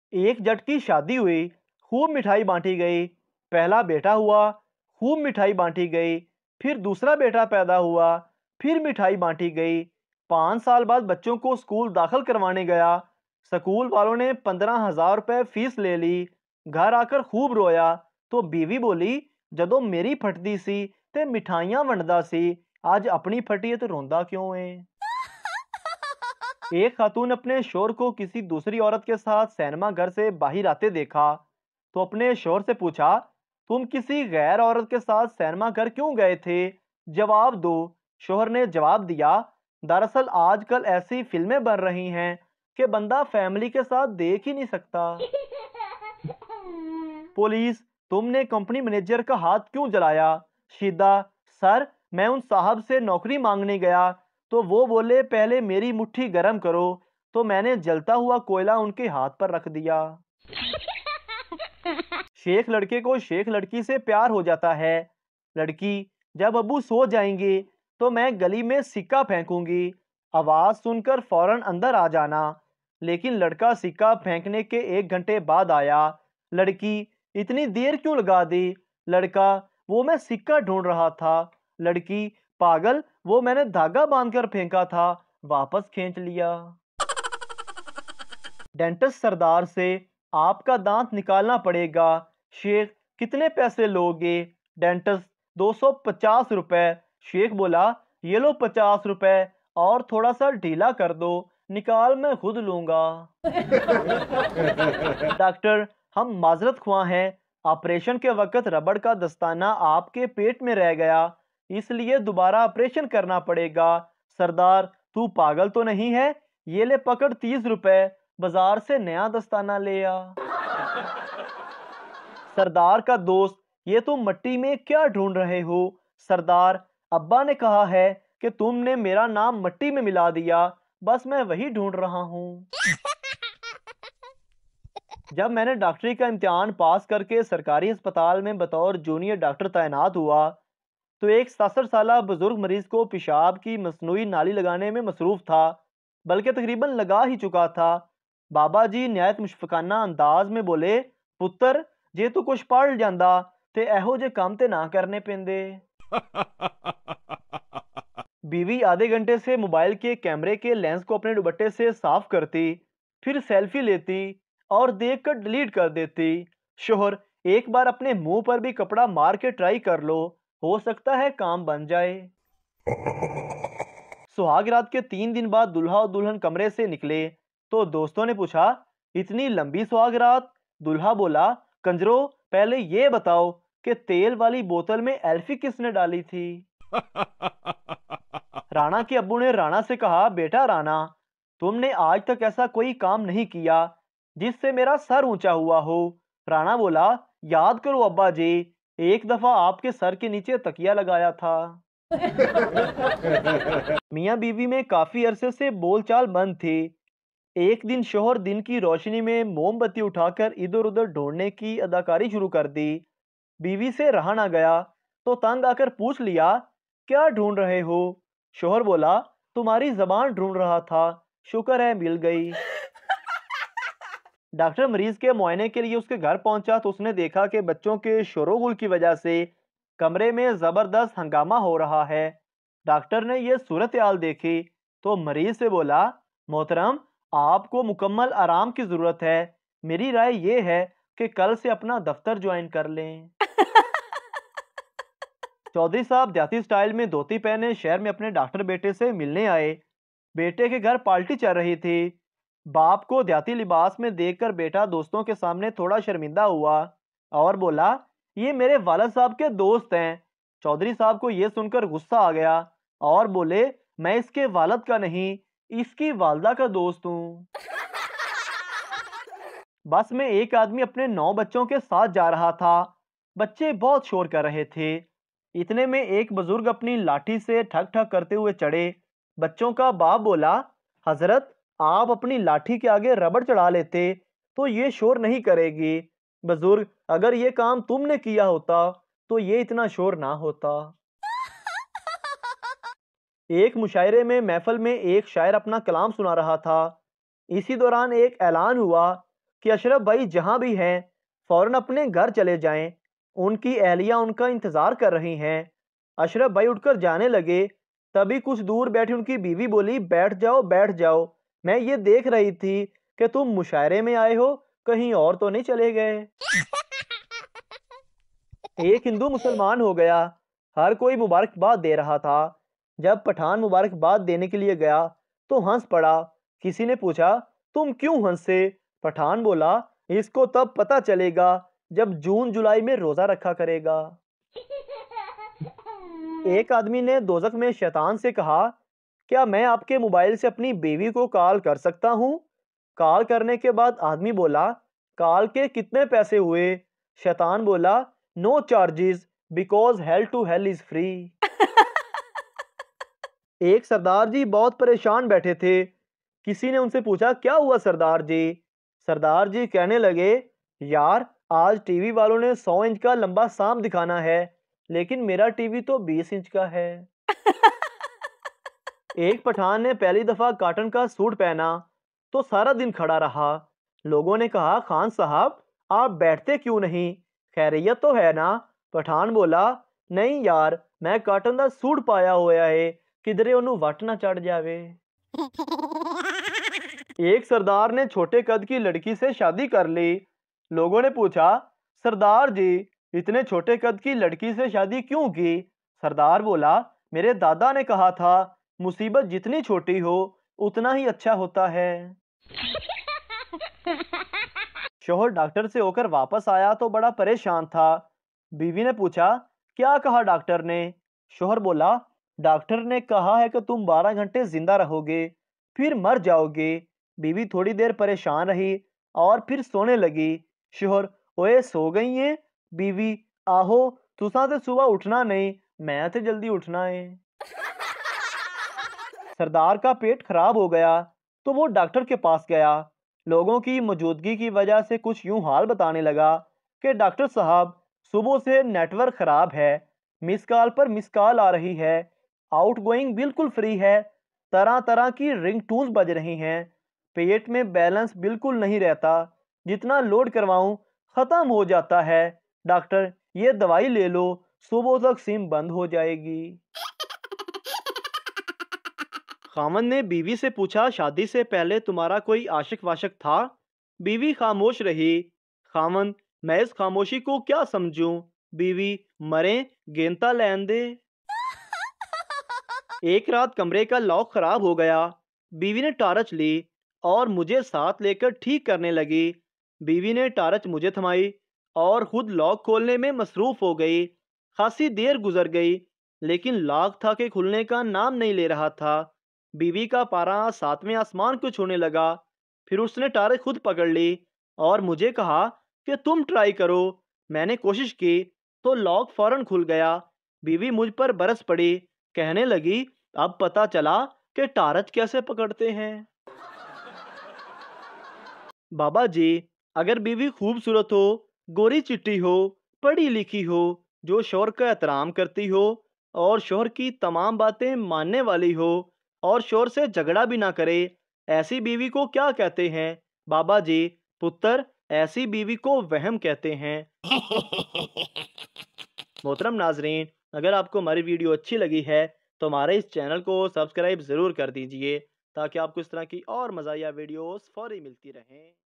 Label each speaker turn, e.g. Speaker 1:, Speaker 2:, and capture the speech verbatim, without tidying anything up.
Speaker 1: एक जट की शादी हुई, खूब मिठाई बांटी गई। पहला बेटा हुआ, खूब मिठाई बांटी गई। फिर दूसरा बेटा पैदा हुआ, फिर मिठाई बांटी गई। पाँच साल बाद बच्चों को स्कूल दाखिल करवाने गया। स्कूल वालों ने पंद्रह हजार रुपये फीस ले ली। घर आकर खूब रोया तो बीवी बोली, जदों मेरी फटदी सी ते मिठाइयां वंडदा सी, आज अपनी फटी है तो रोंदा क्यों है। एक खातून अपने शोहर को किसी दूसरी औरत के साथ सिनेमा घर से बाहर आते देखा तो अपने शोहर से पूछा, तुम किसी गैर औरत के साथ सिनेमा घर क्यों गए थे, जवाब दो। शोहर ने जवाब दिया, दरअसल आजकल ऐसी फिल्में बन रही हैं कि बंदा फैमिली के साथ देख ही नहीं सकता। पुलिस, तुमने कंपनी मैनेजर का हाथ क्यों जलाया। शीदा, सर मैं उन साहब से नौकरी मांगने गया तो वो बोले पहले मेरी मुट्ठी गर्म करो, तो मैंने जलता हुआ कोयला उनके हाथ पर रख दिया। शेख लड़के को शेख लड़की से प्यार हो जाता है। लड़की, जब अब्बू सो जाएंगे तो मैं गली में सिक्का फेंकूंगी, आवाज सुनकर फौरन अंदर आ जाना। लेकिन लड़का सिक्का फेंकने के एक घंटे बाद आया। लड़की, इतनी देर क्यों लगा दी। लड़का, वो मैं सिक्का ढूंढ रहा था। लड़की, पागल, वो मैंने धागा बांधकर फेंका था, वापस खींच लिया। डेंटिस्ट सरदार से, आपका दांत निकालना पड़ेगा। शेख, कितने पैसे लोगे। डेंटिस्ट, दो सौ पचास रुपए। शेख बोला, ये लो पचास रुपए और थोड़ा सा ढीला कर दो, निकाल मैं खुद लूंगा। डॉक्टर, हम माजरत ख्वाह हैं, ऑपरेशन के वक्त रबड़ का दस्ताना आपके पेट में रह गया, इसलिए दोबारा ऑपरेशन करना पड़ेगा। सरदार, तू पागल तो नहीं है, ये ले पकड़ तीस रुपए, बाजार से नया दस्ताना ले आ। सरदार का दोस्त, ये तुम मट्टी में क्या ढूंढ रहे हो। सरदार, अब्बा ने कहा है कि तुमने मेरा नाम मट्टी में मिला दिया, बस मैं वही ढूंढ रहा हूँ। जब मैंने डॉक्टरी का इम्तिहान पास करके सरकारी अस्पताल में बतौर जूनियर डॉक्टर तैनात हुआ तो एक सड़सठ साला बुजुर्ग मरीज को पेशाब की मसनूई नाली लगाने में मसरूफ था, बल्कि तकरीबन लगा ही चुका था। बाबा जी नहायत मुशफकाना अंदाज में बोले, पुत्र जे तू कुछ पढ़ जांदा ते एहो जे काम ते ना करने पेंदे। बीवी आधे घंटे से मोबाइल के कैमरे के लेंस को अपने दुपट्टे से साफ करती, फिर सेल्फी लेती और देखकर डिलीट कर देती। शोहर, एक बार अपने मुंह पर भी कपड़ा मार के ट्राई कर लो, हो सकता है काम बन जाए। सुहाग रात के तीन दिन बाद दुल्हा और दुल्हन कमरे से निकले तो दोस्तों ने पूछा, इतनी लंबी सुहाग रात। दुल्हा बोला, कंजरो पहले ये बताओ कि तेल वाली बोतल में एल्फी किसने डाली थी। राणा के अब्बू ने राणा से कहा, बेटा राणा, तुमने आज तक ऐसा कोई काम नहीं किया जिससे मेरा सर ऊंचा हुआ हो। राणा बोला, याद करो अब्बा जी, एक दफा आपके सर के नीचे तकिया लगाया था। मियाँ बीवी में काफी अरसे से बोलचाल बंद थी। एक दिन शोहर दिन की रोशनी में मोमबत्ती उठाकर इधर उधर ढूंढने की अदाकारी शुरू कर दी। बीवी से रहा ना गया तो तंग आकर पूछ लिया, क्या ढूंढ रहे हो। शोहर बोला, तुम्हारी जबान ढूंढ रहा था, शुक्र है मिल गई। डॉक्टर मरीज के मुआयने के लिए उसके घर पहुंचा तो उसने देखा कि बच्चों के शोरोगुल की वजह से कमरे में जबरदस्त हंगामा हो रहा है। डॉक्टर ने यह सूरत हाल देखी तो मरीज से बोला, मोहतरम, आपको मुकम्मल आराम की जरूरत है, मेरी राय यह है कि कल से अपना दफ्तर ज्वाइन कर लें। चौधरी साहब देहाती स्टाइल में धोती पहने शहर में अपने डॉक्टर बेटे से मिलने आए। बेटे के घर पार्टी चल रही थी। बाप को देहाती लिबास में देखकर बेटा दोस्तों के सामने थोड़ा शर्मिंदा हुआ और बोला, ये मेरे वालिद साहब के दोस्त हैं। चौधरी साहब को यह सुनकर गुस्सा आ गया और बोले, मैं इसके वालिद का नहीं, इसकी वालदा का दोस्त हूँ। बस में एक आदमी अपने नौ बच्चों के साथ जा रहा था। बच्चे बहुत शोर कर रहे थे। इतने में एक बुजुर्ग अपनी लाठी से ठक ठक करते हुए चढ़े। बच्चों का बाप बोला, हजरत, आप अपनी लाठी के आगे रबड़ चढ़ा लेते तो ये शोर नहीं करेगी। बुजुर्ग, अगर ये काम तुमने किया होता तो ये इतना शोर ना होता। एक मुशायरे में महफिल में एक शायर अपना कलाम सुना रहा था। इसी दौरान एक ऐलान हुआ, कि अशरफ भाई जहाँ भी हैं फौरन अपने घर चले जाएं, उनकी अहलियाँ उनका इंतज़ार कर रही हैं। अशरफ भाई उठकर जाने लगे, तभी कुछ दूर बैठी उनकी बीवी बोली, बैठ जाओ बैठ जाओ, मैं ये देख रही थी कि तुम मुशायरे में आए हो, कहीं और तो नहीं चले गए। एक हिंदू मुसलमान हो गया, हर कोई मुबारकबाद दे रहा था। जब पठान मुबारकबाद देने के लिए गया तो हंस पड़ा। किसी ने पूछा, तुम क्यों हंसे? पठान बोला, इसको तब पता चलेगा जब जून जुलाई में रोजा रखा करेगा। एक आदमी ने दोजख में शैतान से कहा, क्या मैं आपके मोबाइल से अपनी बीवी को कॉल कर सकता हूँ? कॉल करने के बाद आदमी बोला, कॉल के कितने पैसे हुए? शैतान बोला, no charges because hell to hell is free. एक सरदार जी बहुत परेशान बैठे थे। किसी ने उनसे पूछा, क्या हुआ सरदार जी? सरदार जी कहने लगे, यार आज टीवी वालों ने सौ इंच का लंबा सांप दिखाना है, लेकिन मेरा टीवी तो बीस इंच का है। एक पठान ने पहली दफा कॉटन का सूट पहना तो सारा दिन खड़ा रहा। लोगों ने कहा, खान साहब आप बैठते क्यों नहीं, खैरियत तो है ना? पठान बोला, नहीं यार मैं कॉटन का सूट पाया होया है, किधरे ओनू वट ना चढ़ जावे। एक सरदार ने छोटे कद की लड़की से शादी कर ली। लोगों ने पूछा, सरदार जी इतने छोटे कद की लड़की से शादी क्यों की? सरदार बोला, मेरे दादा ने कहा था मुसीबत जितनी छोटी हो उतना ही अच्छा होता है। शोहर डॉक्टर से होकर वापस आया तो बड़ा परेशान था। बीवी ने पूछा, क्या कहा डॉक्टर ने? शोहर बोला, डॉक्टर ने कहा है कि तुम बारह घंटे जिंदा रहोगे फिर मर जाओगे। बीवी थोड़ी देर परेशान रही और फिर सोने लगी। शोहर, ओए सो गई है? बीवी, आहो तुसा तो सुबह उठना नहीं, मैं तो जल्दी उठना है। सरदार का पेट खराब हो गया तो वो डॉक्टर के पास गया। लोगों की मौजूदगी की वजह से कुछ यूं हाल बताने लगा कि डॉक्टर साहब सुबह से नेटवर्क खराब है, मिस कॉल पर मिस कॉल आ रही है, आउट गोइंग बिल्कुल फ्री है, तरह तरह की रिंग टून्स बज रही हैं, पेट में बैलेंस बिल्कुल नहीं रहता, जितना लोड करवाऊं खत्म हो जाता है। डॉक्टर ये दवाई ले लो, सुबह तक सिम बंद हो जाएगी। खामन ने बीवी से पूछा, शादी से पहले तुम्हारा कोई आशिक वाशिक था? बीवी खामोश रही। खामन, मैं इस खामोशी को क्या समझूं? बीवी, मरे गेंता लैन दे। एक रात कमरे का लॉक खराब हो गया। बीवी ने टार्च ली और मुझे साथ लेकर ठीक करने लगी। बीवी ने टार्च मुझे थमाई और खुद लॉक खोलने में मसरूफ हो गई। खासी देर गुजर गई लेकिन लॉक था के खुलने का नाम नहीं ले रहा था। बीवी का पारा सातवें आसमान को छूने लगा। फिर उसने टार्च खुद पकड़ ली और मुझे कहा कि तुम ट्राई करो। मैंने कोशिश की तो लॉक फौरन खुल गया। बीवी मुझ पर बरस पड़ी, कहने लगी, अब पता चला कि टार्च कैसे पकड़ते हैं। बाबा जी, अगर बीवी खूबसूरत हो, गोरी चिट्टी हो, पढ़ी लिखी हो, जो शौहर का एहतराम करती हो और शौहर की तमाम बातें मानने वाली हो और शौहर से झगड़ा भी ना करे, ऐसी बीवी को क्या कहते हैं? बाबा जी, पुत्र ऐसी बीवी को वहम कहते हैं। मोहतरम नाजरीन, अगर आपको हमारी वीडियो अच्छी लगी है तो हमारे इस चैनल को सब्सक्राइब ज़रूर कर दीजिए ताकि आपको इस तरह की और मज़ाहिया वीडियोस फौरी मिलती रहें।